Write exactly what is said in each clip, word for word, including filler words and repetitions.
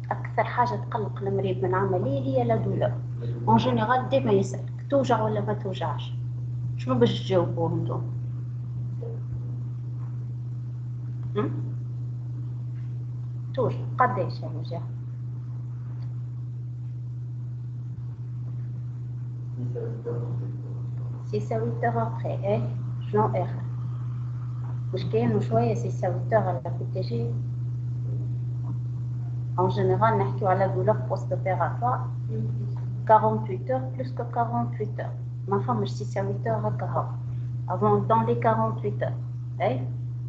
أكثر حاجة تقلق المريض من العملية هي لا دولور. اون جينيرال ديما يسألك توجع ولا ما توجعش، شنو باش تجاوبوه انتم؟ توجع قداش الوجع؟ سيسا huit heures après. ايه شنو اخر؟ مش كاين شوية سيسا huit heures على بي تي جي. En général نحكيو على douleur post-opératoire quarante-huit heures plus que quarante-huit heures. ما فهمش سيسا huit heures هكا هو. Avant dans les quarante-huit heures. ايه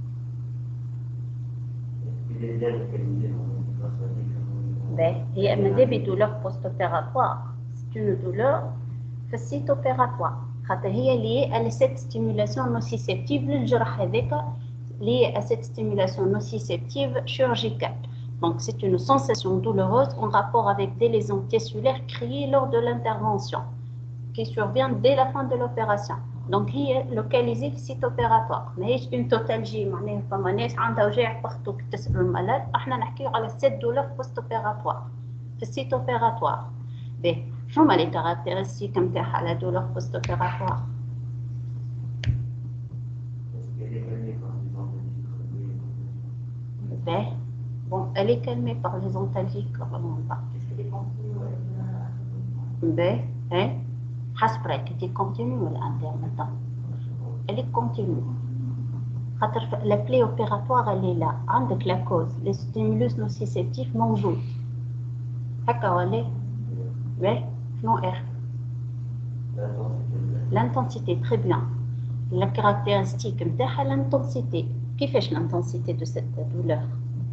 Ben, هي مادام douleur post-opératoire, c'est une douleur في السيت opératoire. خاطر هي liée à cette stimulation nociceptive للجرح هذاك, liée à cette stimulation nociceptive chirurgicale. Donc c'est une sensation douloureuse en rapport avec des lésions tissulaires créées lors de l'intervention qui survient dès la fin de l'opération. Donc هي localisée في السيت opératoire. ماهيش une totalgie, معناها فما ناس عندها وجع بارتو كي تسألوا الملاد. احنا نحكيو على cette douleur post-opératoire في السيت opératoire. باهي شنو هما لي كارactéristiques نتاعها la douleur post-opératoire؟ باهي bon elle est calmée par les antalgiques vraiment pas. باهي ايه حسب رايك دي continue ولا intermittent؟ elle est continue. خاطر لا بلي اوبيراتوار اللي لا عندك لا كوز لي ستيمولوس نوسيسيبتيف موجود هكا ولا باهي شنو اخر؟ l'intensité très bien. La caractéristique نتاعها l'intensité. كيفاش l'intensité de cette douleur?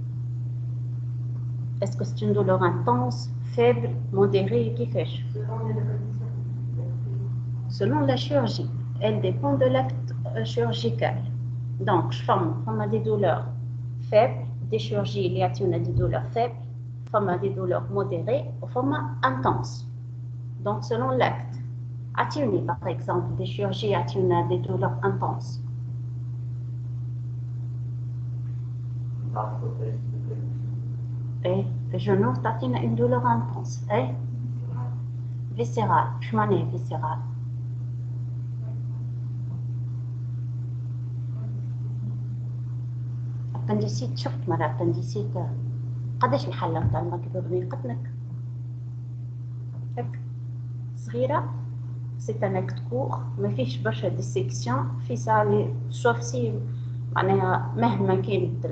Est-ce que c'est une douleur intense, faible, modérée, كيفاش؟ Selon la chirurgie, elle dépend de l'acte chirurgical. Donc, je femme des douleurs faibles, des chirurgies il y a des douleurs faibles, femme des douleurs modérées, ou femme intenses. Donc, selon l'acte. A-t-il par exemple des chirurgies a-t-il des douleurs intenses? Et le genou a une douleur intense. Et viscérale. Je m'en ai viscérale. appendicite شفت مرة appendicite قداش الحلة نتاع المكبوبين قدنك هك صغيرة سي ان اكت كور ما فيهش برشا ديسيكسيون في سالي شوف سي معناها مهما كانت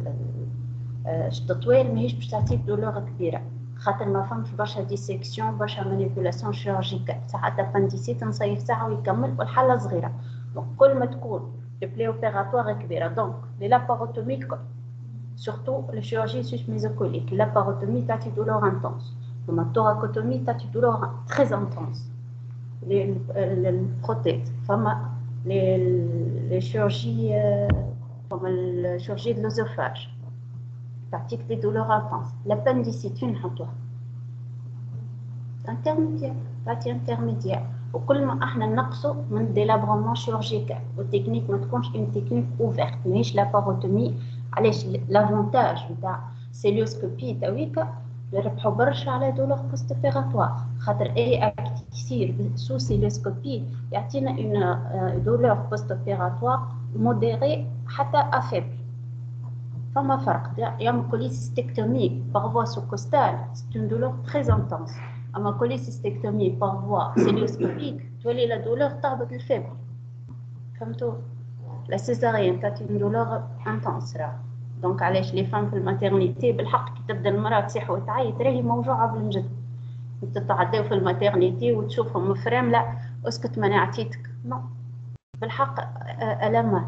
التطويل ماهيش باش تعطيك دولور كبيرة خاطر ما فهمش برشا ديسيكسيون برشا مانيبيولاسيون شيرورجيكال ساعات appendicite نصيف ساعة ويكمل والحلة صغيرة دونك كل ما تكون le préopératoire كبيرة. Donc, les laparotomies, surtout les chirurgies susmésocoliques, l'aparotomie t'as une douleur intense. La thoracotomie t'as une douleur très intense. Les, les prothèses, les, les chirurgies, euh, comme la chirurgie de l'œsophage, t'as des douleurs intenses. L'appendicite, une toi. intermédiaire, t'as intermédiaire. وكل ما احنا نقصوا من ديلابرمون شيرورجيكال والتكنيك ما تكونش اون تكنيك اوفرت ماهيش لاباروتومي. علاش لافونتاج نتاع سيليوسكوبي تاويكا يربحوا برشا على دولور بوست اوبيراتوار خاطر اي اكت يصير سو سيليوسكوبي يعطينا اون دولور بوست اوبيراتوار موديري حتى افيبل. فما فرق يعمل كوليسيستكتومي باغ فوا سو كوستال سي اون دولور تري انتونس. اما كوليسيستكتومي باغ فوا سيليوسكوبيك تولي لا دولور تهبط الفيبر. فهمتوا؟ لا سيزاريان تاتي اون دولور انتونس راه. دونك علاش لي فام في الماتيرنيتي بالحق كي تبدا المراه تصيح وتعيط راهي موجوعه بالجد. تتعداو في الماتيرنيتي وتشوفهم مفرام لا اسكت ما نعطيتك نو بالحق ألمات.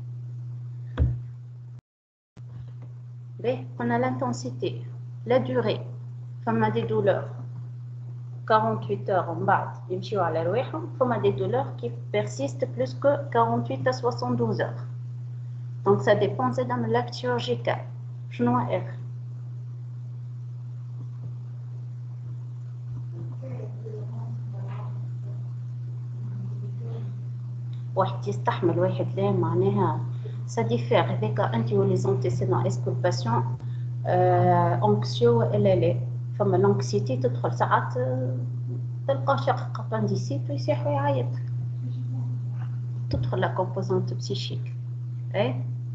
باهي قلنا لانتونسيتي لا دوري فما دي دولور quarante-huit heures من بعد يمشيو على رواحهم فما دي دولور كي بيرسيست بلوس كو quarante-huit à soixante-douze heures. دونك سا ديبون زادا من لاكت شيرورجيكال. شنو اخر؟ واحد يستحمل واحد لا معناها سا ديفير هذاك انت ولي زونتيسيدون اسكو الباسيون anxieux ولا لا. فما l'anxiété تدخل ساعات تلقى شق appendicite ويصيح ويعيط. تدخل la composante psychique. ايه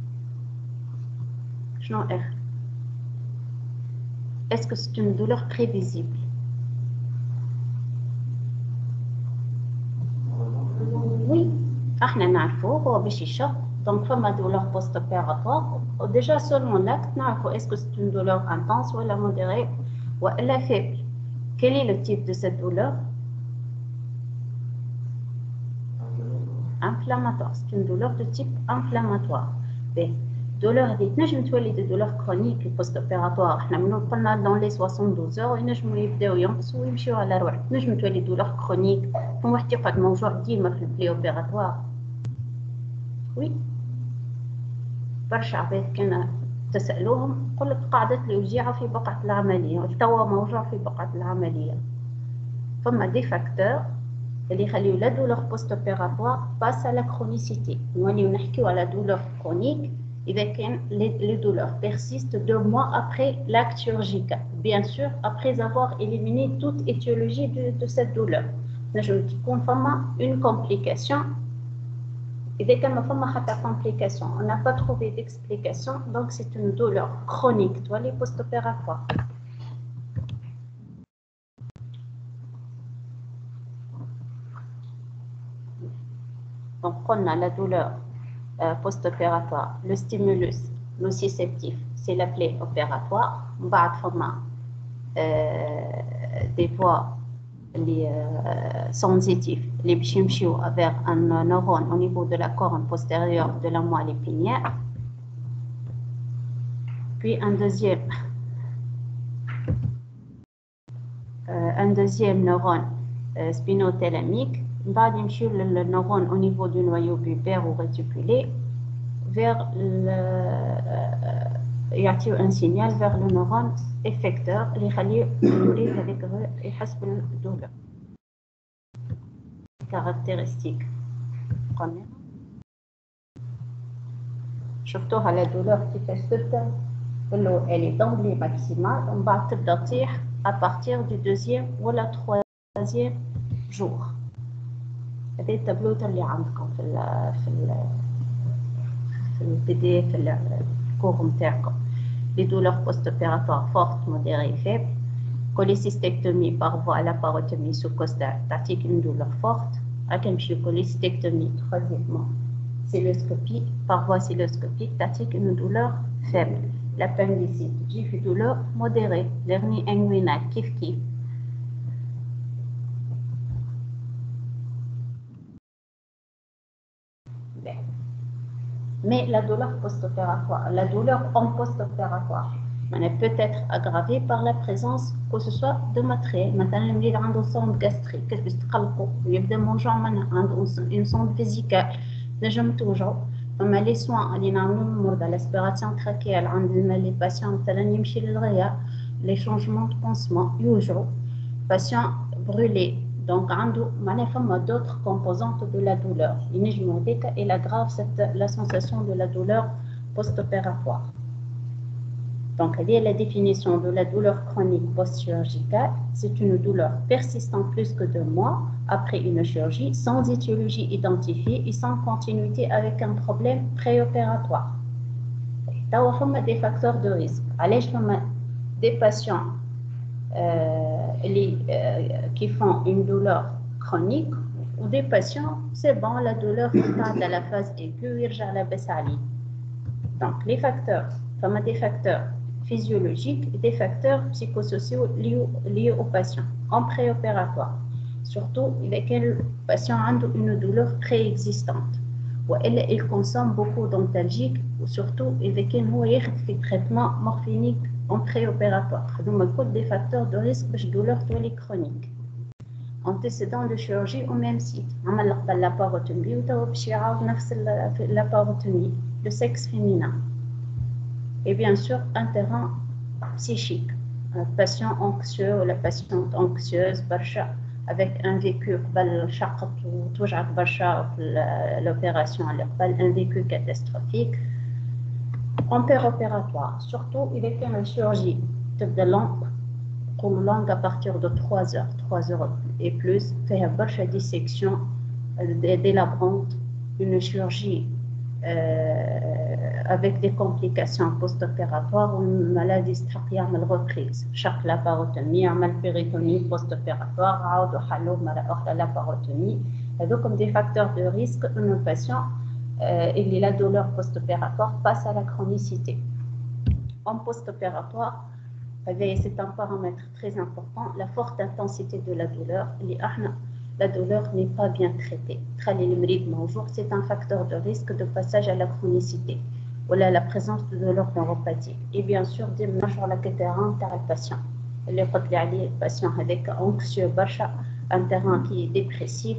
شنو اخر؟ Est-ce que c'est une douleur prévisible? Oui, احنا نعرفه هو باش يشق. Donc فما douleur post-opératoire. Déjà seulement l'acte نعرفه est-ce que c'est une douleur intense ولا modérée ولا faible. Quel est le type de cette douleur? Inflammatoire. C'est une douleur de type inflammatoire. B. douleur هذه تنجم تولي دي douleur chronique post-opératoire. احنا من قلنا dans les soixante-douze heures ينجموا يبداو ينقصوا ويمشيو على روح. تنجم تولي douleur chronique. فما واحد يقعد موجوع ديما في البلي اوبيراتوار. وي. برشا عباد كان تسألوهم يقول لك قعدت لي وجيعة في بقعة العملية، توا موجوع في بقعة العملية. فما دي فاكتور اللي يخليو لا دولور بوست اوبيراتوار باس على كرونيسيتي. نوليو نحكيو على دولور كرونيك إذا كان les douleurs persistent deux mois après l'acte chirurgical. Bien sûr, après avoir éliminé toute étiologie de, de cette douleur. نجم تكون فما une complication. إذا كان ما فما حتى complication, on n'a pas trouvé d'explication, donc c'est une douleur chronique تولي post opératoire. Donc, on a la douleur euh, post-opératoire, le stimulus nociceptif, c'est la plaie opératoire. On va avoir euh, des voies les, euh, sensitives, les bichimchios vers un neurone au niveau de la corne postérieure de la moelle épinière. Puis un deuxième, euh, un deuxième neurone euh, spinothalamique. On va aller le neurone au niveau du noyau pubaire ou réticulé vers le, euh, y a-t-il un signal vers le neurone effecteur اللي يخليه يولي هذيك يحس بالدولة. caractéristique قلنا شفتوها la douleur كيفاش تبدا قلوا elle est d'emblée maximale ومن بعد تبدا تطيح à partir du deuxième ou la troisième jour. هذه التابلوت اللي عندكم في ال في ال في البي دي اف في الكور نتاعكم. Les douleurs post-opératoires fortes, modérées et faibles. Cholécystectomie par voie à la parotomie sous-costale, تعطيك une douleur forte. أكمشي cholécystectomie troisièmement. Cystoscopie par voie cystoscopique, تعطيك une douleur faible. L'appendicite, j'ai une douleur modérée. L'hernie inguinale, kif kif. Mais la douleur post-opératoire, la douleur en post-opératoire, elle peut être aggravée par la présence que ce soit de matériel. Maintenant, il y a une sonde gastrique, il y a une sonde vésicale, نجم توجعوا. أما les soins اللي نعملوا للمرضى l'aspiration trachéale عندنا les patients مثلا يمشي للغياء, les changements de pansement يوجعوا, patient brûlé. Donc, il y a d'autres composantes de la douleur. Il aggrave cette, la sensation de la douleur post-opératoire. Donc, il y a la définition de la douleur chronique post-chirurgicale. C'est une douleur persistant plus que deux mois après une chirurgie, sans étiologie identifiée et sans continuité avec un problème préopératoire. Il y a des facteurs de risque. Des patients Euh, les, euh, qui font une douleur chronique ou des patients, c'est bon, la douleur start à la phase aiguë, il y a la baisse à l'île. Donc, les facteurs, comme des facteurs physiologiques et des facteurs psychosociaux liés, liés au patient en préopératoire. Surtout, avec le patient a une douleur préexistante. Ou elle, il consomme beaucoup d'antalgiques, ou surtout avec un traitement morphinique en préopératoire. Donc, des facteurs de risque de douleur chronique. Antécédent de chirurgie au même site. On a la parotomie ou la parotomie, le sexe féminin. Et bien sûr, un terrain psychique. Un patient anxieux ou la patiente anxieuse, avec un vécu, l'opération, un vécu catastrophique. En péropératoire, surtout il est une chirurgie de langue, longue à partir de trois heures, trois heures et plus, fait une dissection délabrante, une chirurgie euh, avec des complications post-opératoires ou une maladie strachiale mal reprise. Chaque laparotomie, mal péritonée post-opératoire, ou la laparotomie, comme des facteurs de risque, un patient euh, et la douleur post-opératoire passe à la chronicité. En post-opératoire, c'est un paramètre très important, la forte intensité de la douleur. La douleur n'est pas bien traitée. C'est un facteur de risque de passage à la chronicité. Voilà la présence de douleur neuropathique. Et bien sûr, des sur la terrain par le patient. Le patient avec anxieux, un terrain qui est dépressif,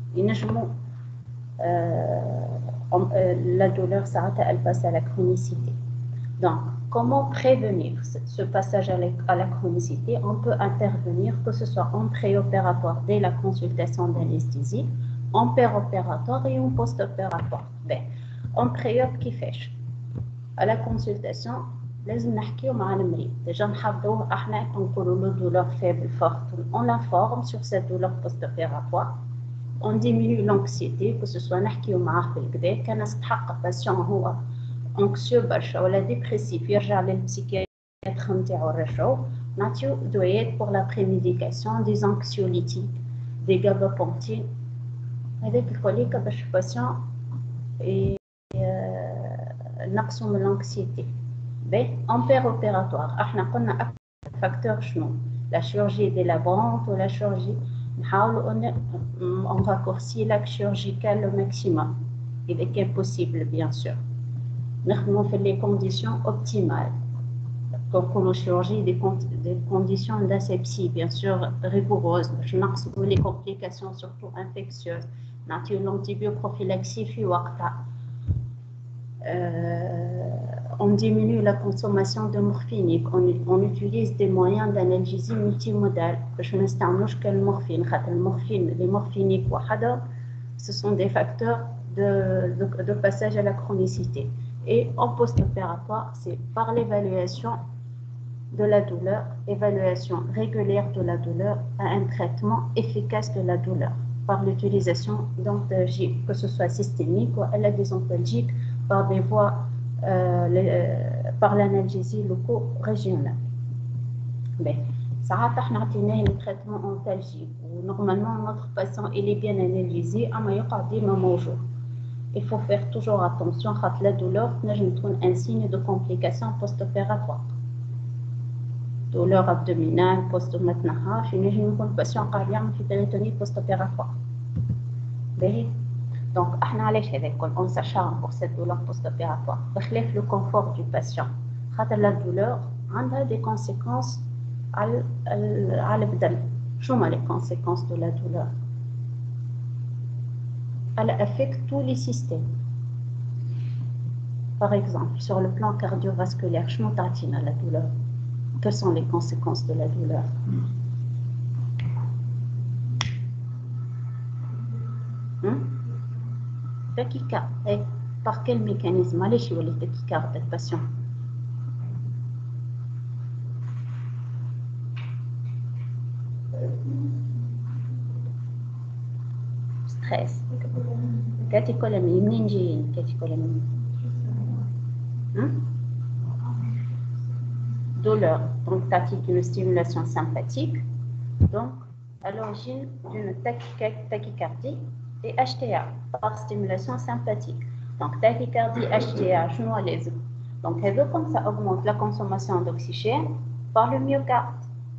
euh, la douleur, ça elle passe à la chronicité. Donc, comment prévenir ce passage à la chronicité? On peut intervenir, que ce soit en préopératoire dès la consultation d'anesthésie, en péropératoire et en post-opératoire. Ben, en préop qui fait à la consultation, لازم نحكيو مع المريض. Déjà نحضروه احنا نقولوا له douleur faible forte. On l'informe sur cette douleur post-opératoire. On diminue l'anxiété, que ce soit نحكيو معاه بالكدا كان استحق patient هو anxieux برشا ولا dépressif يرجع للبسيكياتر نتاعو نرجعو نعطيو دويات pour la prémédication, des anxiolytiques, des gabapentin. هذاك الكوليكا باش patient نقصوا من l'anxiété. En péropératoire, احنا قلنا أكثر facteur شنو؟ La chirurgie délabrante ou la chirurgie نحاولوا on raccourcit l'axe chirurgical au maximum, il est possible bien sûr. Nous faisons les conditions optimales. Pour la chirurgie, des, des conditions d'asepsie, bien sûr, rigoureuses. Je n'ai les complications, surtout infectieuses. Nous l'antibioprophylaxie, euh, on diminue la consommation de morphine. On, on utilise des moyens d'analgésie multimodale. Je n'utilise que la morphine. morphine. Les morphiniques, ce sont des facteurs de, de, de passage à la chronicité. Et en post-opératoire, c'est par l'évaluation de la douleur, évaluation régulière de la douleur, à un traitement efficace de la douleur, par l'utilisation d'antalgiques, que ce soit systémique ou à la désantalgique, par des voies, euh, les, euh, par l'analgésie loco-régionale. Mais ça a été un traitement antalgique, où normalement notre patient il est bien analysé, mais il y a des jours. Il faut faire toujours attention à la douleur, c'est un signe de complication post-opératoire. Douleur abdominale, post-opératoire, je un patient cardiaque qui péritonie post-opératoire. Donc, on s'acharne pour cette douleur post-opératoire. Le confort du patient. La douleur a des conséquences à l'abdomen. Quelles sont les conséquences de la douleur? Elle affecte tous les systèmes. Par exemple, sur le plan cardiovasculaire, je m'en à la douleur. Quelles sont les conséquences de la douleur? Hum? Tachycarde. Et par quel mécanisme? Allez, je vais les tachycardes des patients. Stress. Catécholamine, منين جايين catécholamine? Douleur, donc tachyque, une stimulation sympathique, donc à l'origine d'une tachycardie et H T A par stimulation sympathique. Donc tachycardie, H T A, je noie les autres. Donc comme ça augmente la consommation d'oxygène par le myocarde.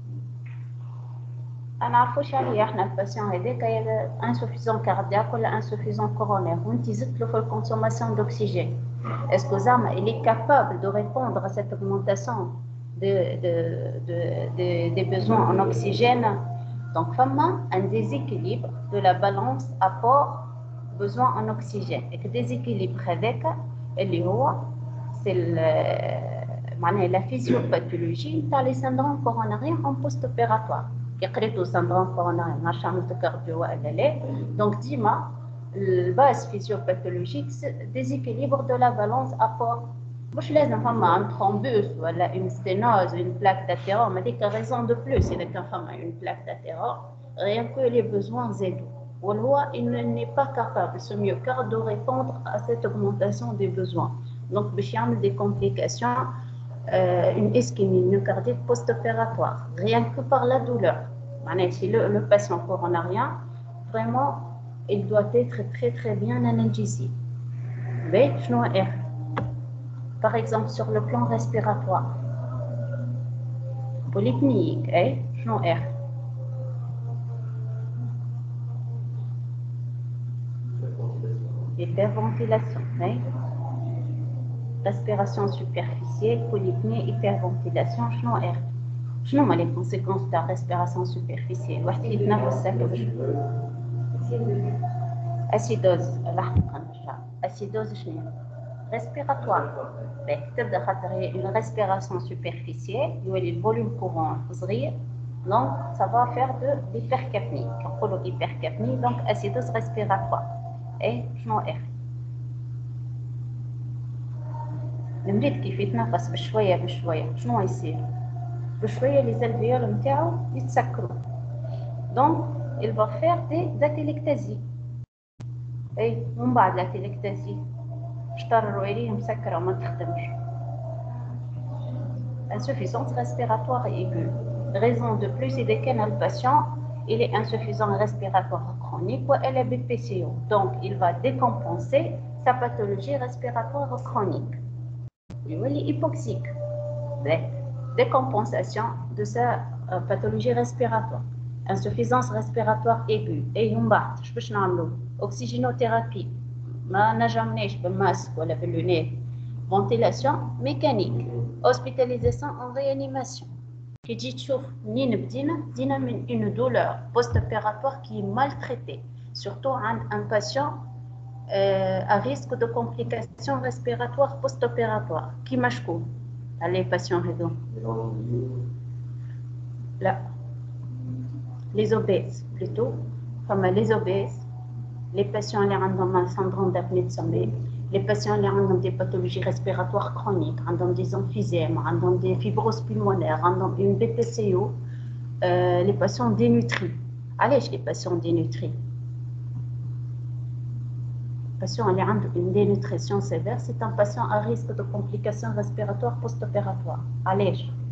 أنا عارفوش عليه إحنا الباتيون هذاك يا insuffisant cardiaque ولا insuffisant coronaire وأنت زدت له في الكونسوماسيون d'oxygène. Est-ce que Zama il est capable de répondre à cette augmentation de, de, de, de, des besoins en oxygène? Donc, vraiment un déséquilibre de la balance apport besoin en oxygène. Et que déséquilibre avec c'est la physiopathologie dans les syndromes coronariens en post-opératoire. يقريتو syndrome coronarien, machin cardio donc dis-moi, la base physiopathologique, c'est le déséquilibre de la balance apport مش لازم فما un thrombus ولا une sténose, une plaque d'athérome, هذيك raison de plus إذا كان فما une plaque d'athérome, rien que les besoins زادوا. والهو il n'est pas capable, ce myocarde, de répondre à cette augmentation des besoins. Donc باش يعمل des complications, euh, une ischémie myocardique post-opératoire, rien que par la douleur. معناها si le, le patient coronarien, vraiment, il doit être très très bien analgésié. Mais شنو R? Par exemple, sur le plan respiratoire, polypnéique, eh? شنو R? Hyperventilation, eh? Respiration superficielle, polypnée, hyperventilation, شنو R? شنو هما les conséquences de la respiration superficielle؟ واحد يتنفس هكا باش acidose، لاحقا نرجع، acidose شنو هي؟ respiratoire. تبدا خاطر هي une respiration superficielle يولي الفوليوم كورون صغير، donc ça va faire de l'hypercapnie. نقولوا hypercapnie donc acidose respiratoire. اي شنو اخ؟ المريض كيف يتنفس بشويه بشويه شنو يصير؟ بشويه لي زالفيول نتاعو يتسكروا، donc il va faire des atelectasies. اي ومن بعد الاتيلكتازي شطر الرويريه مسكره وما تخدمش. Insuffisance respiratoire aiguë. Raison de plus, c'est que le patient il est insuffisant respiratoire chronique ou L A B P C O. Donc, il va décompenser sa pathologie respiratoire chronique. Il est hypoxique. Décompensation de sa euh, pathologie respiratoire. Insuffisance respiratoire aiguë. Et on va, je peux نعملو oxygénothérapie. ما نجمناش بالماسك ولا باللونات. Ventilation mécanique. Hospitalisation en réanimation. Qui dit تشوف منين بدينا بدينا من une douleur post-opératoire qui est maltraitée, surtout عند un patient euh, à risque de complications respiratoires post-opératoires. كيما شكون؟ les patients هذو؟ لا. Les obèses plutôt, comme les obèses, les patients qui ont un syndrome d'apnée de sommeil, les patients qui ont des pathologies respiratoires chroniques, ont des emphysèmes, ont des fibroses pulmonaires, ont une B P C O, euh, les patients dénutris. Allez, les patients dénutris. Les patients qui ont une dénutrition sévère, c'est un patient à risque de complications respiratoires post-opératoires. Allez.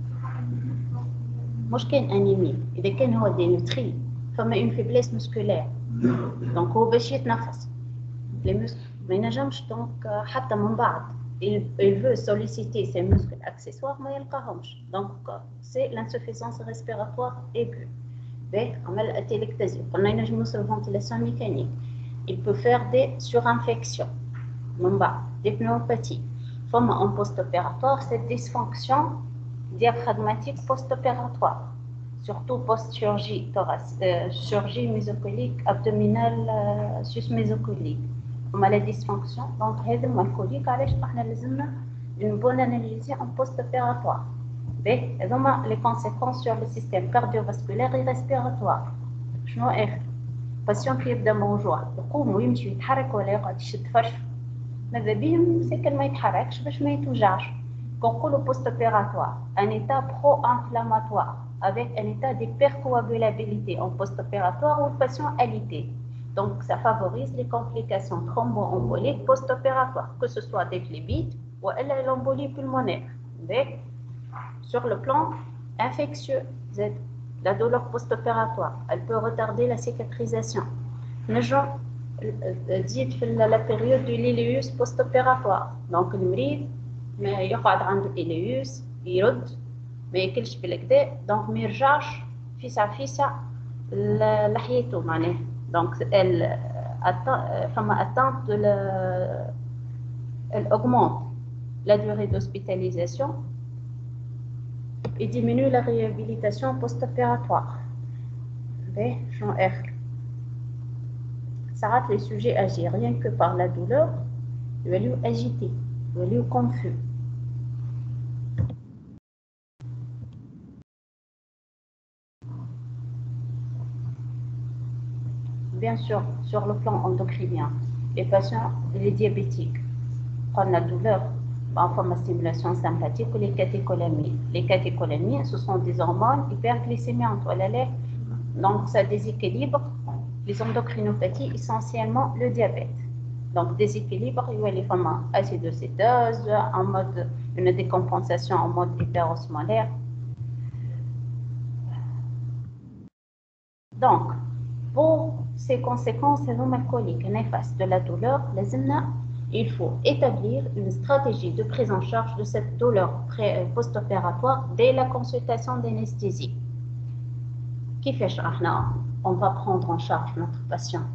مش كان انيمي، اذا كان هو دينوتري فما اون فيبليس مسكولير، دونك هو باش يتنفس لي مسكل ما ينجمش، دونك حتى من بعد il veut solliciter ses muscles accessoires ما يلقاهمش، دونك سي l'insuffisance respiratoire aiguë. باهي عمل اتيلكتازي، قلنا ينجم يوصل فنتيلاسيون ميكانيك. il peut faire des surinfections من بعد des pneumopathies. فما en post-opératoire cette dysfonction diaphragmatique post-opératoire, surtout post-chirurgie thoracique, euh, chirurgie mésocolique abdominale euh, sus-mésocolique. On a la dysfonction, donc هذا الكوليك علاش احنا لازمنا une bonne analyse en post-opératoire. باهي هذوما les conséquences sur le système cardiovasculaire et respiratoire. شنو اخر؟ patient كي يبدا موجوع يقوم ويمشي يتحرك ولا يقعد يشد فرش، ماذا بهم سكن ما يتحركش باش ما يتوجعش. Qu'on le post-opératoire, un état pro-inflammatoire avec un état d'hypercoagulabilité en post-opératoire ou le patient alité. Donc, ça favorise les complications thromboemboliques post-opératoires, que ce soit des phlébites ou l'embolie pulmonaire. Mais, sur le plan infectieux, la douleur post-opératoire, elle peut retarder la cicatrisation. Nous dit la période de l'iléus post-opératoire. Donc, le mride ما يقعد عنده إليوس يرد ما ياكلش بالكدا، دونك ما يرجعش فيسع فيسع لحياته معناه، دونك فما اتانت de la elle augmente la durée d'hospitalisation et diminue la réhabilitation post-opératoire. باهي شنو آخر؟ ساعات les sujets agissent rien que par la douleur يوليو agités يوليو confus. Bien sûr, sur le plan endocrinien, les patients, les diabétiques, prennent la douleur, Parfois, la stimulation sympathique ou les catécholamines. Les catécholamines, ce sont des hormones hyperglycémiantes. Voilà, donc, ça déséquilibre les endocrinopathies, essentiellement le diabète. Donc, déséquilibre, il y a les femmes acidocétose, en mode, une décompensation en mode hyperosmolaire. Donc, pour ces conséquences alcooliques néfastes de la douleur, il faut établir une stratégie de prise en charge de cette douleur post-opératoire dès la consultation d'anesthésie. Qui fait on va prendre en charge notre patient.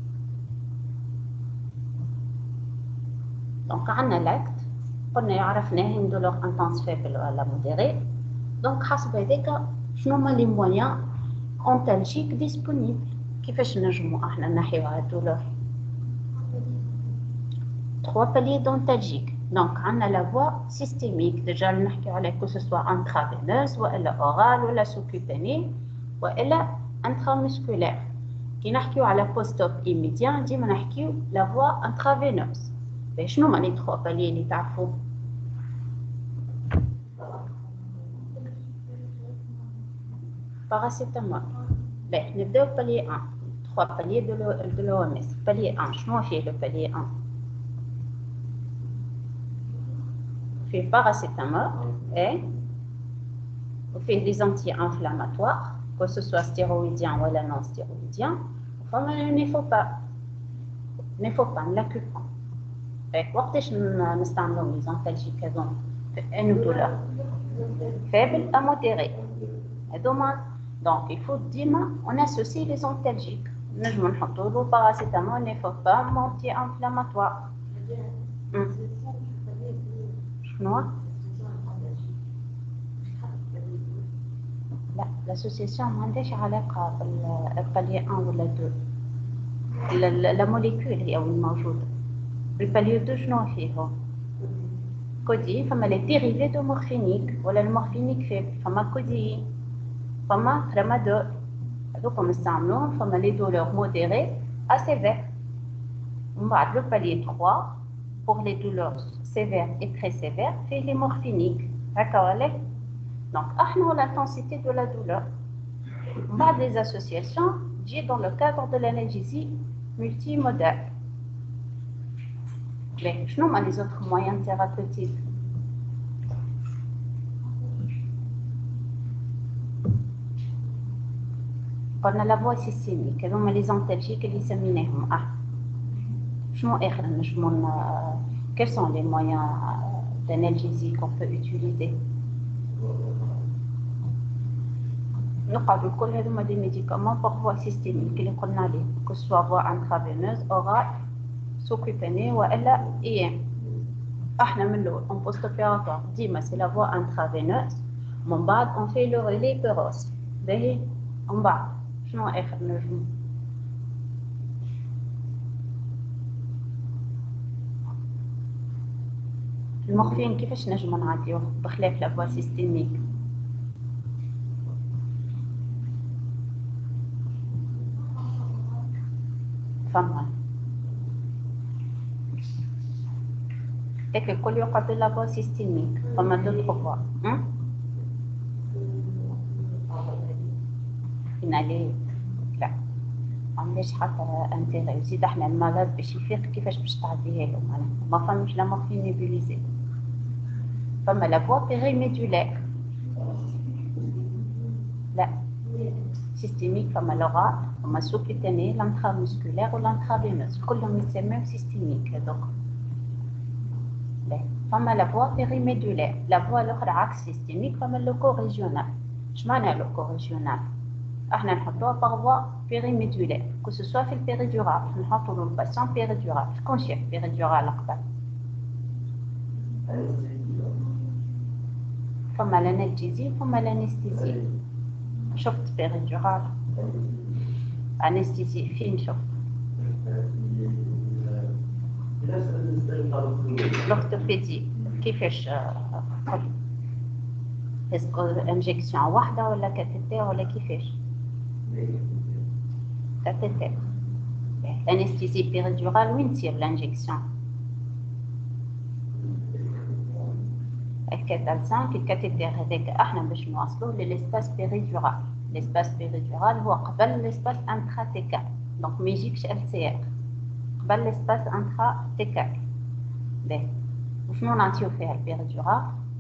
Donc, on a l'acte, on a une douleur intense, faible ou modérée. Donc, quels sont les moyens antalgiques disponibles? Qui fait la douleur? Trois paliers d'antalgiques. Donc, on a la voie systémique. Déjà, que ce soit intraveineuse, ou orale, ou sous-cutanée, ou intramusculaire. Qui نحكيو على post-op immédiat, ديما نحكيو la voie intraveineuse. شنو هما les trois paliers اللي تعرفوا؟ Paracétamol. Ben, نبداو palier un. Trois paliers de l'O M S. Palier un. شنو فيه le palier un؟ فيه paracétamol et فيه les anti-inflammatoires, que ce soit stéroïdien ou non stéroïdien. Enfin, il ne faut pas. Il ne faut pas, la culpa. وقتاش نستعملوا les antalgiques هذوما في une douleur faible à modérée. Donc, il faut dire on associe les antalgiques. نجم نحطوا له paracétamol, il ne faut pas anti-inflammatoire. شنو؟ لا l'association ما عندهاش علاقة بالبالية un ولا deux. la molécule هي الموجودة. بالبالية deux شنو فيه؟ كودين فما les dérivés de morphinique ولا المورفينيك فيبل فما كودين فما tramadol. هذوك نستعملوهم فما les douleurs modérées à sévères. ومن بعد le palier trois pour les douleurs sévères et très sévères fait les morphiniques. هكا. Donc, l'intensité de la douleur. Pas des associations, j'ai dans le cadre de l'analgésie multimodale. Mais, je nomme les autres moyens thérapeutiques. On a la voie systémique, on a les antalgiques et les séminaires. Ah. Quels sont les moyens d'analgésie qu'on peut utiliser? Nous avons des médicaments par voie systémique, que ce soit voie intraveineuse, orale, sous-cutanée ou I M. En post-opératoire, c'est la voie intraveineuse. On fait le relais péros. En bas, je n'ai pas de المورفين كيفاش نجمو نعديوه بخلاف لا فوا سيستيميك؟ فما داك الكل يقعد لا فوا سيستيميك فما دو فوا فينالي لا عنديش حتى انتيغي يزيد احنا المرض باش يفيق كيفاش باش تعديه له معناها ما فهمش لا مورفين نيبوليزي فما لا فوا بيريميدولير لا سيستيميك فما لوغال فما سوبيتاني لانترامسكولير والانترافينوس كلهم يتسموا سيستيميك هذوك لا فما لا فوا بيريميدولير لا فوا الاخرى عكس سيستيميك فما لوكو ريجيونال اش معنى لوكو ريجيونال احنا نحطوها باغ فوا بيريميدولير كو سوسوا في البيريدورال نحطوا له الباسيون بيريدورال شكون شاف بيريدورال قبل فما l'analgésie فما l'anesthésie شفت بيريدورال انستيزي فين شفت l'orthopédie كيفاش اسكو انجكسيون واحده ولا كاتيتير ولا كيفاش كاتيتير l'anesthésie péridurale وين تصير l'anjection الكاتالسان الكاتيتير هذاك احنا باش نوصلوه للاسباس بيريدورال. الاسباس بيريدورال هو قبل الاسباس انتراتيكال، دونك ما يجيكش ال سي ار قبل الاسباس انتراتيكال. باهي وشنو نعطيو فيها البيريدورال؟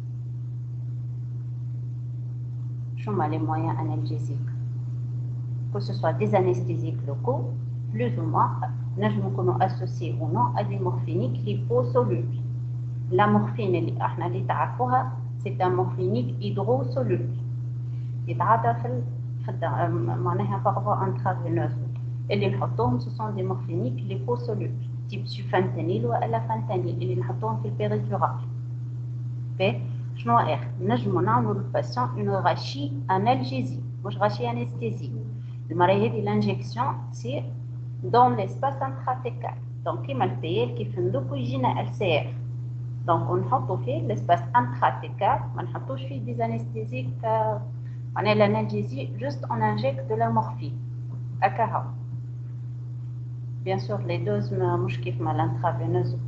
شنو هما لي مويان انالجيزيك؟ que ce soit des anesthésiques locaux, plus ou moins, نجم نكونوا associés ou non à des morphiniques liposolubles. La morphine اللي احنا اللي تعرفوها c'est un morphinique hydrosoluble. يتعاطى في في معناها par voie intraveineuse. اللي نحطوهم ce sont des morphiniques liposolubles type sufentanil ولا fentanyl اللي نحطوهم في البيريدورال. باهي شنو اخر؟ نجمو نعملو للباسيون une rachie analgésie مش rachie anesthésie. المرة هذه الانجكسيون تصير دون ليسباس انتراتيكال، دونك كيما البيال كيف ندوكو يجينا ال سي اف، دونك نحطو فيه ليسباس انتراتيكال، ما نحطوش فيه دي انستيزيك معناها الانالجيزي جوست اون انجيكت دو لا مورفين هكا هاو. بيان سور لي دوز مش كيف ما الانترافينوز.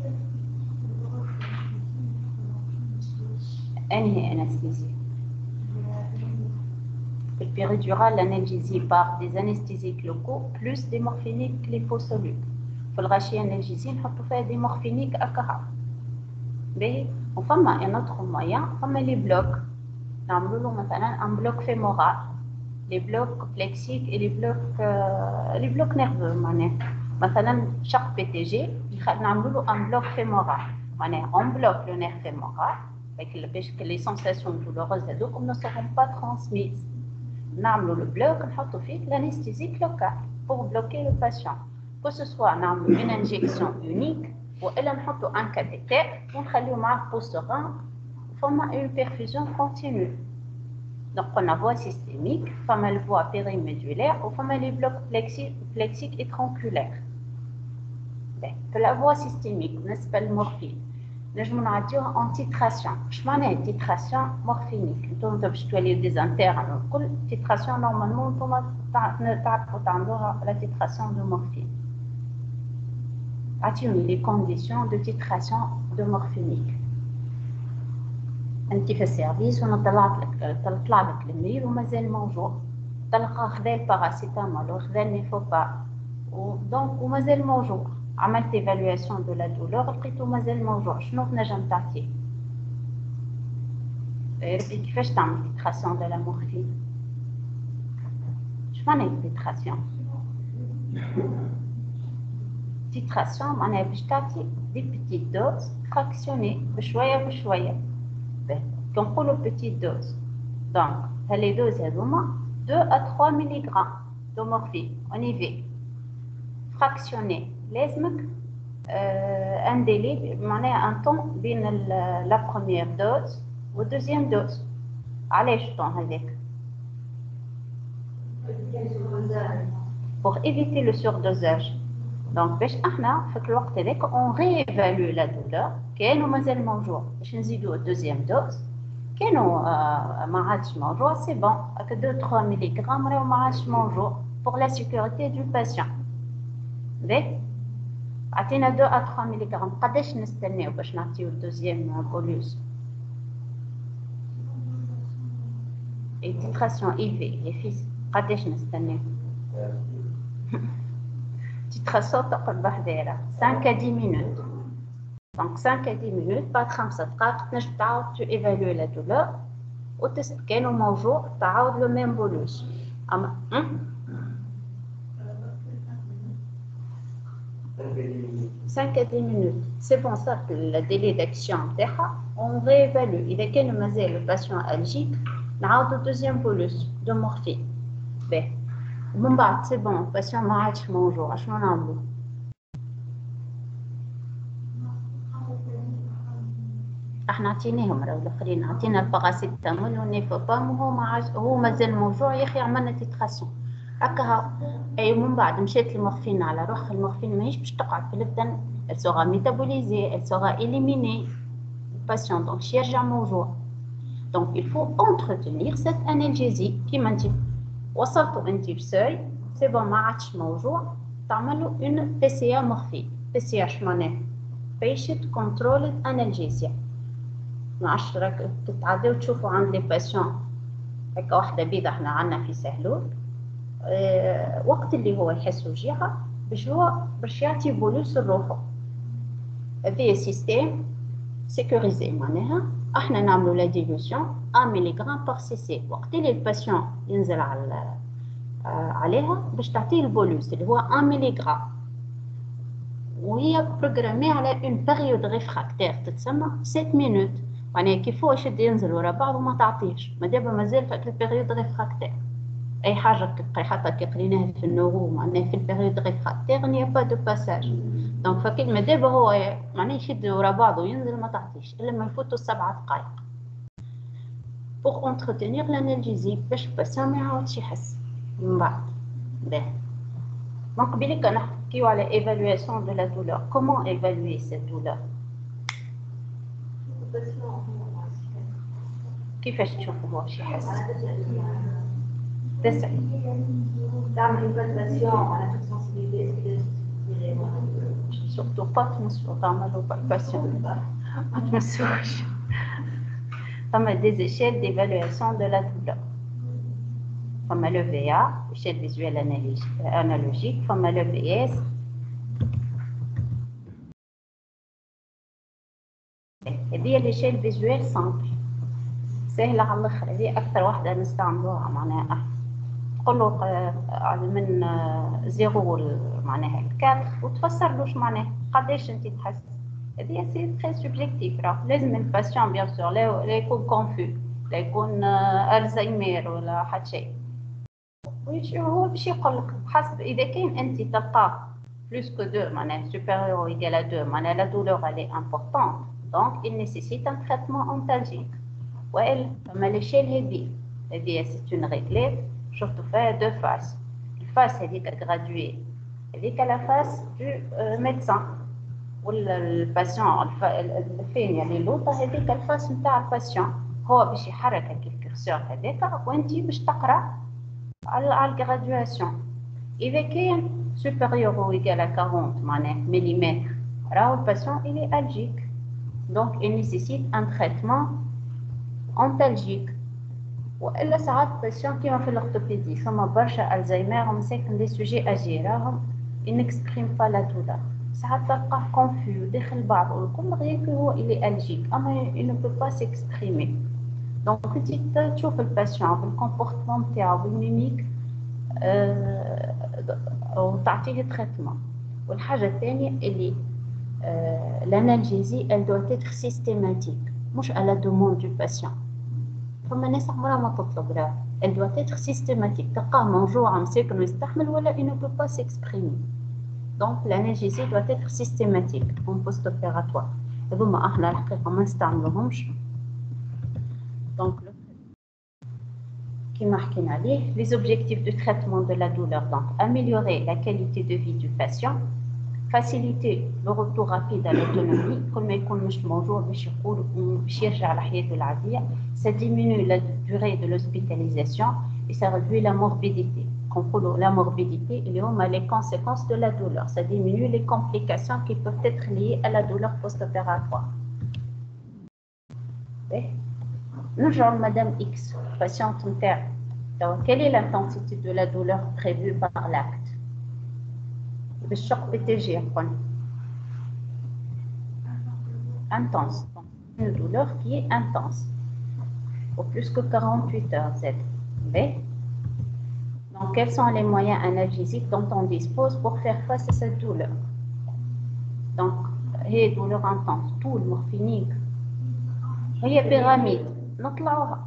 انهي انستيزي؟ Le péridurale, l'analgésie par des anesthésiques locaux plus des morphiniques liposolubles. Pour le rachis analgésie, on peut faire des morphiniques à cara. Mais enfin, un autre moyen, comme les blocs. Nous maintenant un bloc fémoral, les blocs plexiques et les blocs, euh, les blocs nerveux. Maintenant, chaque P T G, nous un bloc fémoral. On bloque le nerf fémoral, avec que les sensations douloureuses ne seront pas transmises. نعملوا البلوك نحطوا فيه l'anesthésique locale pour bloquer le patient. Que ce soit نعملوا une injection unique وإلا نحطوا un cathéter ونخليو معاه بوستران فما une perfusion continue. Donc on a voie systémique, فما le voie périmédulaire وفما les blocs plexiques et tronculaires. Que la voie systémique بالنسبة للمورفين نجمو نعطيوها en titration. اش معناها titration morphinique؟ نتوما باش توليو دي انترن والكل titration نورمالمون نتوما تعرفوا تعملوها la titration de morphine. عطيوني لي كونديسيون دو titration de morphinique. انت في السيرفيس وانا طلعت لك طلع لك المريض ومازال موجوع، تلقى خذا الباراسيتامول وخذا النيفوبا ودونك ومازال موجوع. عملت ايفالواسيون دو لا دولور لقيتو مازال موجوع، شنو تنجم تعطيه؟ كيفاش تعمل تيتراسيون دو لا مورفين؟ اش معناها تيتراسيون؟ تيتراسيون معناها باش تعطي دي بيتيت دوز فراكسيوني بشويه بشويه. كي نقولو بيتيت دوز دونك هالي دوز هذوما deux à trois milligrammes de morphine en I V fractionné. لازمك ان ديلي معناها ان طون بين لا بروميير دوز والدوزيام دوز. علاش الطون هذاك؟ pour éviter le surdosage. donc باش احنا في الوقت هذاك اون ريفالو لا دولور كانوا مازال موجوع باش نزيدو الدوزيام دوز، كانوا ما عادش موجوع سي بون هكا deux trois ملغ راهو ما عادش موجوع pour la sécurité du patient. باهي عطينا deux à trois ملغ، قداش نستناو باش نعطيو الدوزيام بوليوس؟ اي تيتراسيون اي في يا فيس قداش نستناو؟ تيتراسيون تقعد بحذاها cinq à dix minutes. donc cinq à dix minutes بعد خمسة دقائق تنجم تعاود تو ايفالوي لا دولور وتسأل كانوا موجوع تعاود لو ميم بوليوس. اما cinq à dix minutes c'est bon ça le délai d'action تاعها on réévalue. إذا كان مازال الباسيون ألجيك نعاودو دوزيام بوليس دو مورفين. باهي ومن بعد سي بون الباسيون ما عادش موجوع شنو نعملو؟ احنا عطيناهم راهو الاخرين عطينا الباراسيتامول والنيفوبام وهو ما عادش هو مازال موجوع يا اخي عملنا تيتراسيون هكا. اي ومن بعد مشات المورفين على روحها. المورفين ماهيش باش تقعد في البدن، elle sera métabolisée, elle sera éliminée. le patient donc يرجع موجوع. donc il faut entretenir cette analgésie. كيما انت وصلتوا انت بسوي سي بون ما عادش موجوع تعملوا une بي سي إيه morphine. بي سي إيه اش معناها؟ patient controlled analgesia. ما عرفتش راك تتعداو تشوفوا عند لي باسيون هكا واحده بيضه احنا عندنا في سهلول أه وقت اللي هو يحس وجيعه باش هو باش يعطي بولوس لروحه. هذا سيستيم سيكوريزي معناها احنا نعملوا لا ديلوسيون واحد ملغرام بار سي سي وقت اللي الباسيون ينزل على عليها باش تعطيه البولوس اللي هو واحد ملغرام، وهي بروغرامي على اون بيريود ريفراكتير تتسمى سبعة مينوت، معناها كيف هو يشد ينزل ورا بعض وما تعطيش ما دابا مازال في البيريود ريفراكتير. اي حاجه حتى كي قريناها في النورو معناها في البيريود ريفراكتير ني با دو باساج، دونك فكل ما دابا هو معناها يشد ورا بعض وينزل ما تعطيش الا ما يفوتوا سبعة دقائق pour entretenir l'analgésie باش الباسيون ما يعاودش يحس من بعد. باهي من قبيله كان نحكيو على ايفالواسيون دو لا دولور. كومون ايفالوي سيت دولور؟ كيفاش تشوفوا هو شي يحس؟ تسع تعمل ايفالواسيون على toute sensibilité surtout pas تمسوا تعملوا بالباسيون ما تمسوش. فما des échelles d'évaluation de la douleur. فما le V A échelle visuelle analogique، فما le V S. هذه l'échelle visuelle simple سهلة على الآخر، هذه أكثر واحدة نستعملوها معناها تقول له من زيرو معناها الكات وتفسر له شو معناها قداش أنت تحس. هذه سي تري سوبجيكتيف، راه لازم الباسيون بيان سور لا يكون كونفو لا يكون ألزهايمر ولا حد شيء. هو باش يقول لك حسب إذا كان أنت تلقاه بلوس كو دو معناها سوبيريور أو إيكال ا دو معناها لا دولور إلي امبورطونت دونك il nécessite un traitement antalgique. والا فما ليشيل هذه هذه سي اون ريغليت شفتوا فيها دو فاس، الفاس هذيك غرادوي هذيك لا فاس دو ميدسان ولا الباسيون الثانيه اللي لوطه هذيك الفاس نتاع الباسيون. هو باش يحرك هكا الكرسور هذاك وانت باش تقرا على الغرادواسيون. اذا كان سوبيريور او ايكال أربعين معناه مليمتر راهو الباسيون الي الجيك دونك il nécessite un traitement antalgique. والا ساعات باسيون كيما في الاورثوبيدي فما برشا الزهايمر مساكن لي سوجي اجي راهم ينكسبريم با لا دولار، ساعات تلقاه كونفيو داخل بعض والكل غير كو هو الي الجيك اما il ne peut pas s'exprimer. دونك انت تشوف الباسيون بالكومبورتمون تاعو بالميميك أه وتعطيه تريتمون. والحاجه الثانيه اللي أه l'analgésie elle doit être systématique مش à la demande du patient. فما ناس عمرها ما تطلب راه elle doit être systématique تلقاه موجوع مساكن ويستحمل ولا il ne peut pas s'exprimer. donc l'analgésie doit être systématique en post opératoire. هذوما احنا الحقيقه ما نستعملوهمش. donc كما حكينا عليه les objectifs de traitement de la douleur donc améliorer la qualité de vie du patient, faciliter le retour rapide à l'autonomie كل ما يكون مش موجوع باش يقول باش يرجع لحياته العاديه. ça diminue la durée de l'hospitalisation et ça réduit la morbidité. نقولوا la morbidité اللي هما les conséquences de la douleur, ça diminue les complications qui peuvent être liées à la douleur post-opératoire. نرجع لمدام إكس patiente نتاعي. quelle est l'intensité de la douleur prévue par l'acte بالشق بي تي جي نقول intense, une douleur qui est intense au plus que quarante-huit heures Z. B. Donc quels sont les moyens analgésiques dont on dispose pour faire face à cette douleur? donc هي douleur intense طول مورفينيك هي بيراميد نطلعوها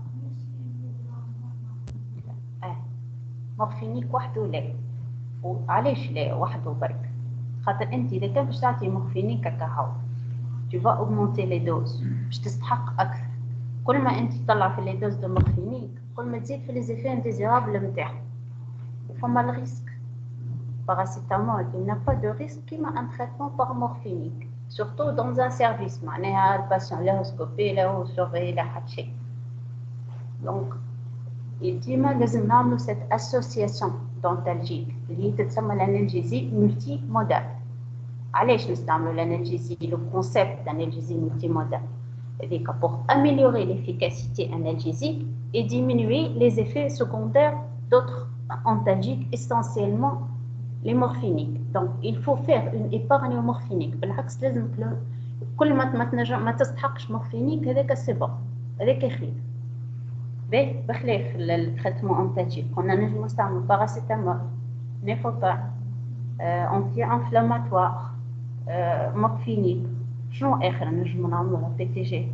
اه مورفينيك وحده لا. وعلاش لا وحده برك؟ خاطر انت اذا كان باش تعطي مورفينيك كهو tu vas augmenter les doses باش تستحق اكثر. كل ما انت تطلع في لي دوز دو مورفينيك كل ما تزيد في لي زيفي انديزيرابل نتاعو. وفما الريسك باراسيتامول il n'a pas de risque كيما ان تريتمون بار مورفينيك surtout dans un service معناها الباسيون لا سكوبي لا هو سورفي لا حد شيء. دونك ديما لازم نعملو سيت اسوسياسيون دونتالجيك اللي هي تتسمى الانالجيزي ملتي مودال. علاش نستعملوا الانالجيزي لو كونسيبت دانالجيزي ملتي مودال؟ pour améliorer l'efficacité analgésique et diminuer les effets secondaires d'autres antalgiques, essentiellement les morphiniques. Donc, il faut faire une épargne morphinique. بالعكس لازم كل ما ما تستحقش morphinique هذاك سي بون هذاك خير. باهي بخلاف التريتمون انتالجيك قلنا نجم نستعملوا باراسيتامول، نيفوبان، انتي انفلاماتوار، morphinique. شنو اخر نجم نعملوها بي تي جي؟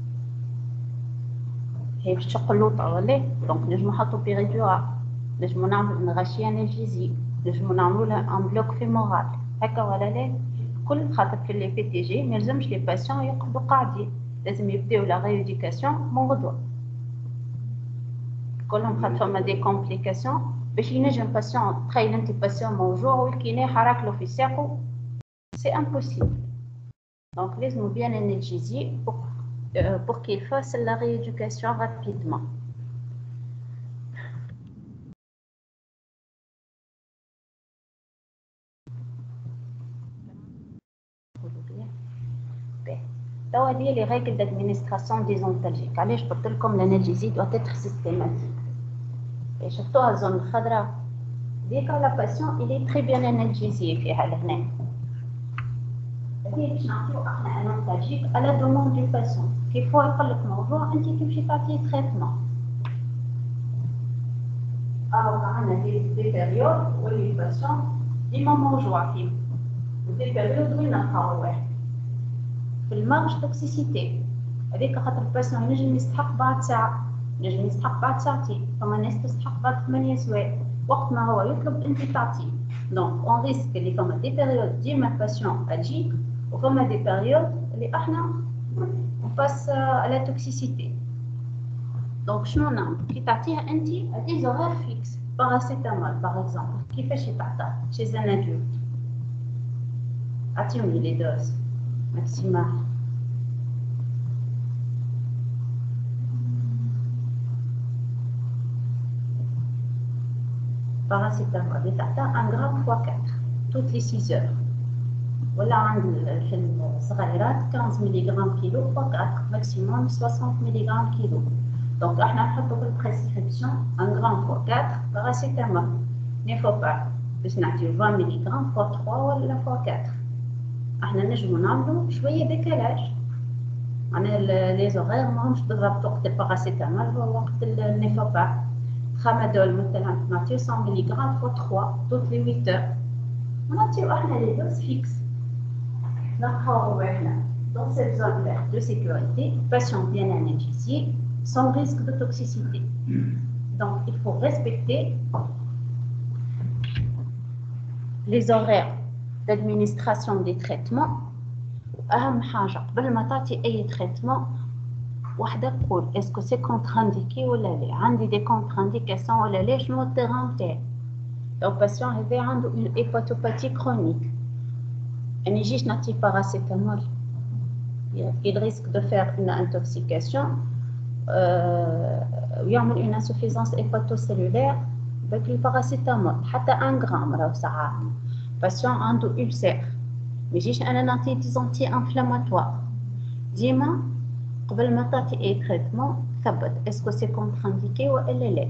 هي باش تقلوطه ولا دونك نجم نحطوا بيريدورال، نجم نعملوا ان غاشيه انالجيزي، نجم نعملوا لها ان بلوك فيمورال هكا ولا لا. كل خاطر في لي بي تي جي ما يلزمش لي باسيون يقعدوا قاعدين، لازم يبداو لا ريديكاسيون من غدوه. كلهم خاطر فما دي كومبليكاسيون باش ينجم باسيون. تخيل انت باسيون موجوع والكيني حرك له في ساقه، سي امبوسيبل. دونك لازم بيان انالجيزي pour euh, pour qu'il fasse la rééducation rapidement. توا هذه لي ريغل d'administration des antalgiques. علاش قلت لكم l'analgésie doit être systématique. شفتوها الزون الخضراء ديك لا باسيون il est très bien analgésié فيها لهنا. هذه باش نعطيو احنا ان انتالجيك على دوموند دو باسيون. كيف هو يقول لك موضوع انت تمشي تعطيه تريتمون. او عندنا دي دي بيريود واللي الباسيون ديما موجوع فيه، ودي بيريود وين نلقاو واحد في المارج توكسيسيتي. هذيك خاطر الباسيون ينجم يستحق بعد ساعه، ينجم يستحق بعد ساعتين، فما ناس تستحق بعد ثمانية سوايع. وقت ما هو يطلب انت تعطيه. دونك اون ريسك اللي فما دي بيريود ديما الباسيون الجيك، وفما دي بيريود اللي احنا نباس على توكسيسيتي. دونك شنو نعمل؟ كي تعطيها انت دي زورار فيكس، باراسيتامول باغ اكزومبل كيفاش يتعطى شي زان ادولت؟ عطيهم لي دوز ماكسيمال. باراسيتامول يتعطى ان غرام فوا أربعة توت لي ستة heures، ولا عند في الصغيرات خمسة ملغ كيلو فوا أربعة ماكسيموم ستين ملغ كيلو. دونك احنا نحطو في البريسكريبسيون ان غرام فوا أربعة باراسيتامول، نيفوبار باش نعطيو عشرين ملغ فوا ثلاثة ولا فوا أربعة. احنا نجمو نعملو شويه ديكالاج، معناها لي زوغير ماهمش بالضبط وقت الباراسيتامول هو وقت النيفوبار. ترامادول مثلا نعطيو مية ملغ فوا ثلاثة توت لي ثمانية heures، ونعطيو احنا لي دوز فيكس. نلقاو احنا dans cette zone de sécurité, patient bien analgésié, sans risque de toxicité. Donc, il faut respecter les horaires d'administration des traitements. أهم حاجة قبل ما تعطي أي تريتمون وحدة تقول اسكو سي كونتر انديكي ولا لا، عندي دي كونتر انديكاسيون ولا لا، شنو التيران تاعي. لو باسيون هذا عنده اون هيباتوباثي كرونيك، ما نجيش نعطيه باراسيتامول، il risque de faire une intoxication ويعمل une insuffisance hépatocellulaire avec le paracétamol. حتى un gramme راهو ساعات باسيون عنده ulcère، ما يجيش انا نعطيه دي انتي انفلاماتوار. ديما قبل ما تعطي اي تريتمون ثبت اسكو سي كونتر انديكي ولا لا.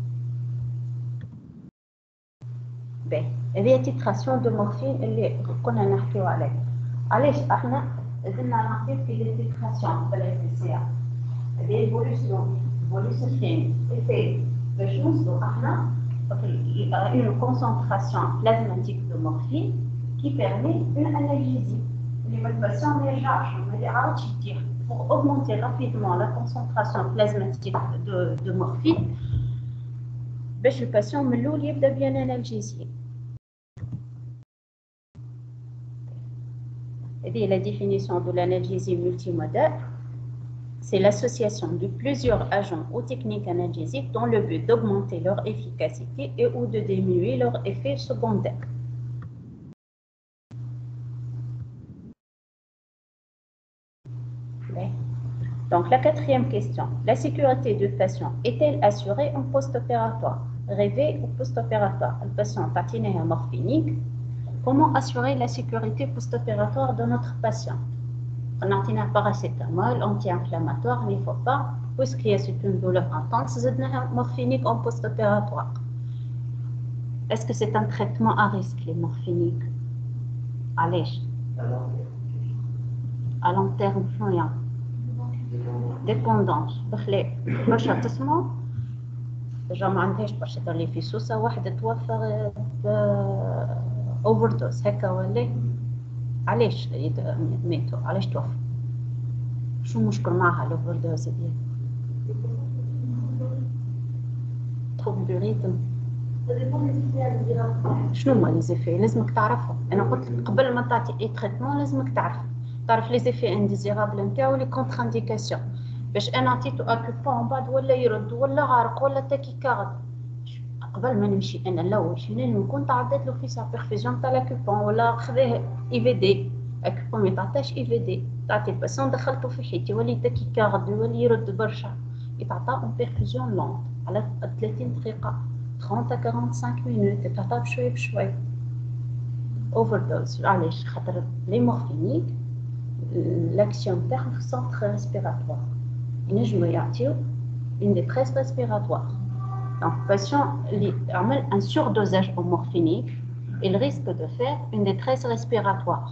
باهي هذه تيتراسيون دو مورفين اللي كنا نحكيو عليه. علاش احنا لازمنا نعطيو في لي تيتراسيون بلا سي هذه ايفولوسيون ايفولوسيون كيميك الفي باش نوصلو احنا une concentration plasmatique de morphine qui permet une analgésie. Les patients ne chargent, mais les ralentir pour augmenter rapidement la concentration plasmatique de, de morphine. Le patient me bien analgésié. Et la définition de l'analgésie multimodale, c'est l'association de plusieurs agents ou techniques analgésiques dans le but d'augmenter leur efficacité et ou de diminuer leurs effets secondaires. Donc la quatrième question, la sécurité du patient est-elle assurée en post-opératoire, réveil ou post-opératoire? Le patient patiné morphinique. Comment assurer la sécurité post-opératoire de notre patient? On a un paracétamol, anti-inflammatoire, il ne faut pas, puisqu'il y a une douleur intense, c'est un morphinique en post-opératoire. Est-ce que c'est un traitement à risque, les morphiniques? Allez. À long terme, rien. Dépendance. باش تسمعوا déjà ما عندهاش برشا تولي في سوسه واحده توفى اوفر دوز هكا ولا علاش ماتوا علاش توفى شو المشكل معها الاوفر دوز ديال تروب دو ريتم شنو هما لي زيفي لازمك تعرفهم انا قلت لك قبل ما تعطي اي تريتمون لازمك تعرف تعرف لي زيفي انديزيرابل نتاعو لي كونتر انديكاسيون باش انا عطيتو اكوبون بعد ولا يرد ولا غارق ولا تاكيكارد قبل ما نمشي انا الاول شنو نكون تعديت له في سا بيرفيزيون تاع الاكوبون ولا خذاه اي في دي اكوبون ما تعطاش اي في دي تعطي الباسون دخلته في حيتي ولا تاكيكارد ولا يرد برشا يتعطى اون بيرفيزيون لونت على ثلاثين دقيقه ثلاثين à quarante-cinq minutes تعطى بشوي بشوي اوفر دوز علاش خاطر لي مورفينيك l'action تاعهم في السنتر ريسبيراتوار ينجموا يعطيو une détresse respiratoire. Donc, le patient a un surdosage au morphinique, il risque de faire une détresse respiratoire.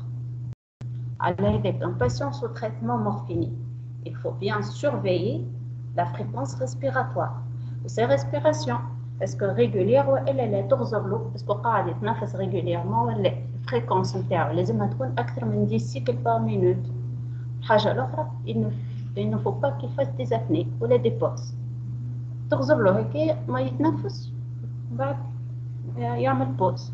Avec un patient sous traitement morphinique, il faut bien surveiller la fréquence respiratoire. Ces respirations, est-ce que régulière ou elle est torzoblo, est-ce qu'on a des nafas régulièrement ou les fréquences intérieures, les hématones actent de dix cycles par minute. حاجة الأخرى, il ne, il ne faut pas qu'il fasse des apnées ou les dépose. تغزر له هيك ما يتنفس بعد يعمل بوز.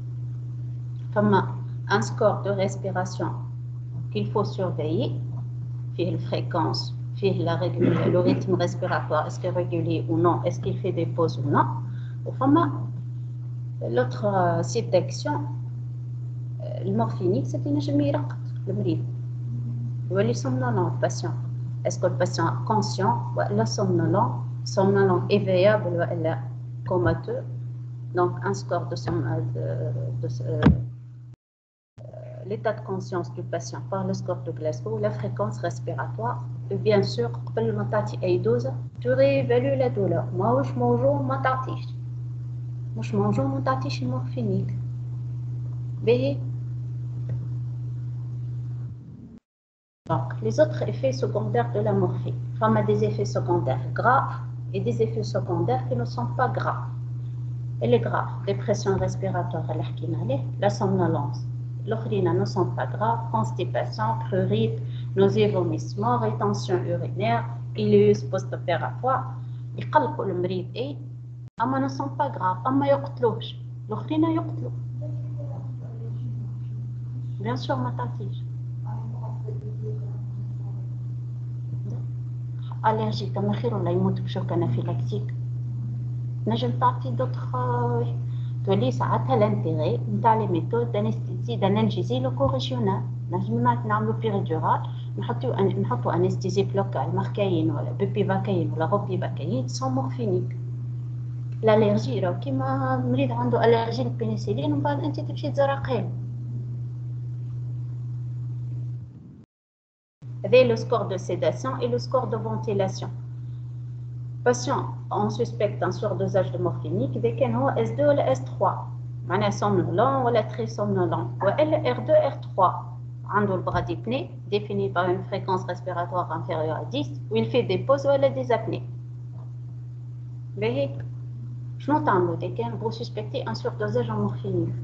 فما un score de respiration qu'il faut surveiller فيه الفريكونس فيه la le rythme respiratoire est-ce qu'il est régulier ou non est-ce qu'il fait des pauses ou non وفما l'autre site d'action المورفينيك c'est ينجم يرقد المريض يولي somnolent le patient est-ce que le patient est conscient ولا somnolent somnolent éveillable ou comateux, donc un score de, de, de, de euh, l'état de conscience du patient par le score de Glasgow, la fréquence respiratoire, et bien sûr, قبل ما تعطي أي dose, tu réévalues la douleur. ما وش موجود ما تعطيش. مش موجود ما تعطيش المورفينيك. باهي. Donc, les autres effets secondaires de la morphine. On a des effets secondaires graves et des effets secondaires qui ne sont pas graves. Et les graves, dépression respiratoire, la somnolence. L'autres ne sont pas graves, constipation, prurite, nausées, vomissements, rétention urinaire, ileus post-opératoire. Ils calculent le mérite et mais ne sont pas graves, mais ils يقتلوش. l'autre ne يقتلوا. Bien sûr, ma tante. allergique كما خير ولا يموت بشوك انافيلاكتيك نجم تعطي دوطخ تولي ساعتها لانتيغي نتاع لي ميثود دانستيزي دانالجيزي لوكو ريجيونال نجم نعملو بيريدورال نحطو نحطو انستيزي لوكال ماركاين ولا بيبيفاكاين ولا روبيفاكاين سون مورفينيك الالرجي راه كيما مريض عنده الرجي للبنسلين ومن بعد انت تمشي تزرقين avec le score de sédation et le score de ventilation. Patient, on suspecte un surdosage de morphinique avec un S deux ou S trois. On a somnolent ou très somnolent. Ou R deux, R trois. On a le bras dyspnée, défini par une fréquence respiratoire inférieure à dix, où il fait des pauses ou des apnées. Mais, je n'entends pas que vous suspectez un surdosage en morphinique.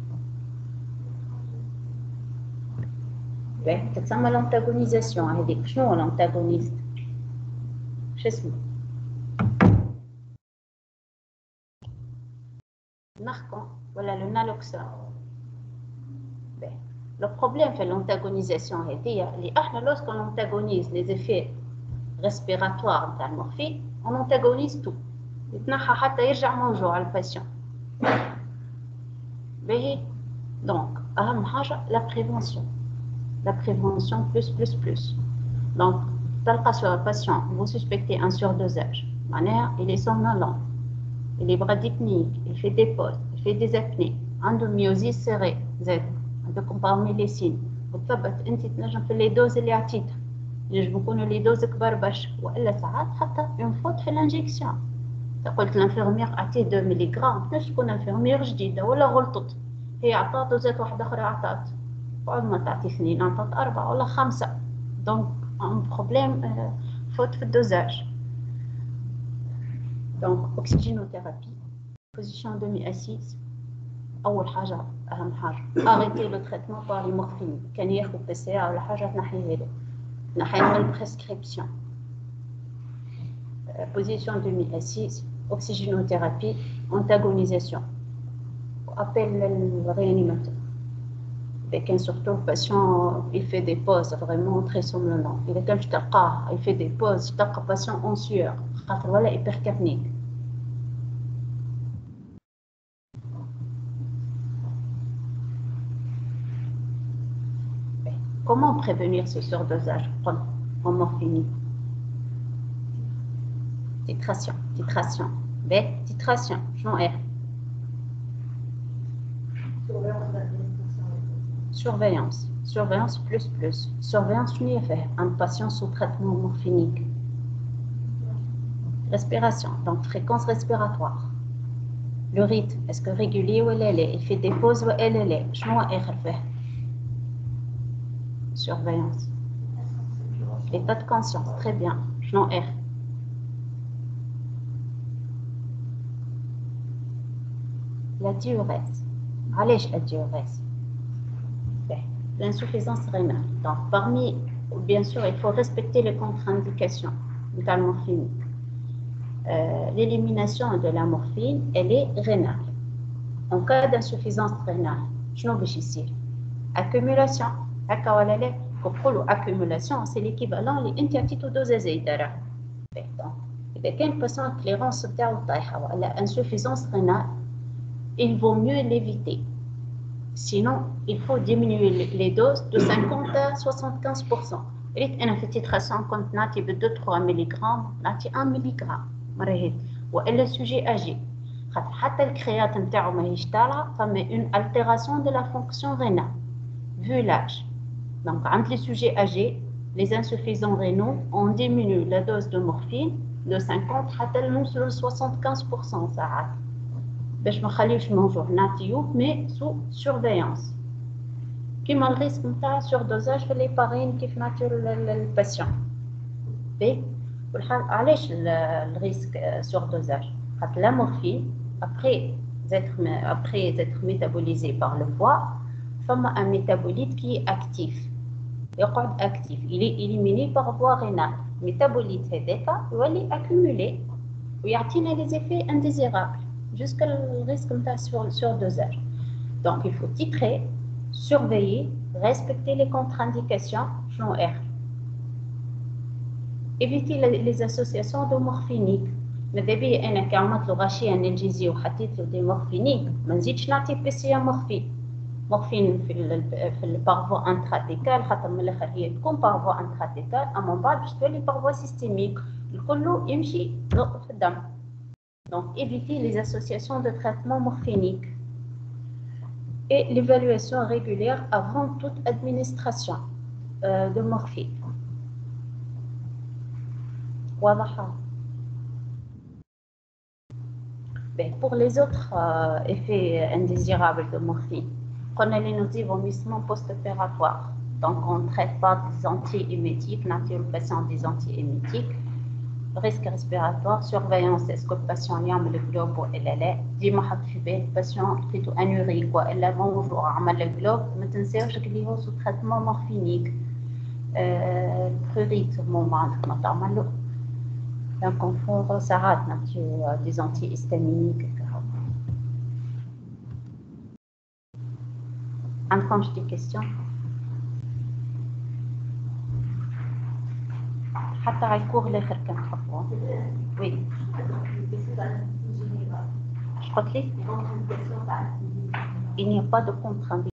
تتسمى l'antagonisation هذيك شنو هو l'antagoniste شو اسمه narcon ولا le naloxone le problème في l'antagonisation هذه اللي احنا lorsqu'on antagonise les effets respiratoires نتاع المورفين on antagonise tout يتنحى حتى يرجع موجوع على الباتيون باهي دونك اهم حاجه la prévention la prévention plus, plus, plus. Donc, tel cas sur le patient, vous suspectez un surdosage. Manière, il est somnolent, il est bradypnique, il fait des pauses, il fait des apnées, endomyosis serrée, Z, de comparer les signes. Vous savez, vous avez les doses et les attitudes. يجب يكونوا لي دوز كبار برشا، والا ساعات حتى اون فوت في الانجيكسيون. قلت لانفيرميير اعطيه اثنين ملغ، باش تكون انفيرميير جديده ولا غلطت، هي عطات دوزات واحده اخرى عطات، بعد ما تعطي اثنين عطات اربعه ولا خمسه، دونك ان بروبليم فوت في الدوزاج. دونك اوكسجينوثيرابي بوزيشن دومي اسيس. اول حاجه اهم حاجه اريتي لو تريتمون بار لي مورفين، كان ياخذ بي سي ولا حاجه تنحيها له، تنحيها من البريسكريبسيون. Position demi-assise, oxygénothérapie, antagonisation. Appel le réanimateur. Dès qu'un surtout le patient il fait des pauses vraiment très somnolentes. Il est comme je il fait des pauses, je le patient en sueur, voilà hypercapnique. Comment prévenir ce surdosage en morphine? Titration, titration. B, titration, je R. Surveillance, surveillance plus plus. Surveillance, je n'ai fait. Un patient sous traitement morphinique. Respiration, donc fréquence respiratoire. Le rythme, est-ce que régulier ou elle est? Il fait des pauses ou elle est? Je n'ai fait. Surveillance. L'état de conscience, très bien. Je n'ai fait. La diurèse. Allez, la diurèse. L'insuffisance rénale. Donc, parmi, bien sûr, il faut respecter les contre-indications de la morphine. Euh, L'élimination de la morphine, elle est rénale. En cas d'insuffisance rénale, je n'ai pas ici. Accumulation. Accumulation, c'est l'équivalent de l'interdose zéidara. Donc, il y a une patient clairance ou insuffisance rénale, il vaut mieux l'éviter. Sinon, il faut diminuer les doses de cinquante à soixante-quinze pour cent. Et une titration quand nati de deux à trois milligrammes, nati un milligramme. Ou le sujet âgé. Hatta le créatine نتاعو ماهيش طالعة، فما une altération de la fonction rénale, vu l'âge. Donc, entre les sujets âgés, les insuffisants rénaux, on diminue la dose de morphine de cinquante à soixante-quinze pour cent. باش ما نخليوش نوجور نعطيوه مي سو سورفيونس كيما الريسك نتاع سوردوزاج في ليبارين كيف نعطيو للباسيون. بي والحال علاش الريسك سوردوزاج؟ خاطر لا مورفين ابري زيتر ابري زيتر ميتابوليزي بار لو فوا فما ان ميتابوليت كي اكتيف يقعد اكتيف الي اليميني بار فوا رينال. ميتابوليت هذاك يولي اكومولي ويعطينا لي زيفي انديزيرابل jusqu'à le risque de surdosage. Donc, il faut titrer, surveiller, respecter les contre-indications, J R. Éviter les, les associations de morphiniques. ماذا بيا أنا كي عملت له غاشية أنالجيزي وحطيت له دي مورفينيك ما نزيدش نعطي بيسيا مورفين. مورفين في ال في البارفو انتراتيكال خاطر من الآخر هي تكون بارفو انتراتيكال، أما من بعد باش تولي بارفو سيستيميك الكل يمشي في الدم. Donc, éviter les associations de traitement morphinique et l'évaluation régulière avant toute administration euh, de morphine. واضحة. Pour les autres euh, effets indésirables de morphine, on a les nausées, vomissements post-opératoires. Donc, on ne traite pas des anti-émétiques, nature le patient des anti-émétiques. Risque respiratoire, surveillance, est-ce que le patient يعمل le globe ou لا؟ ديما حط في بالك الباتيون لقيتو انوريك والا بونجور عمل الجلوب ما تنساوش اللي هو سو تريتمون مورفينيك. بروريت مون بعد ما تعمل له دونك كونفور ساعات نعطيو دي زانتي هيستامينيك. عندكم شي كيستيون؟ حتى على الكور الاخر كنحطوه. وي je crois que il n'y a pas de contre-indication.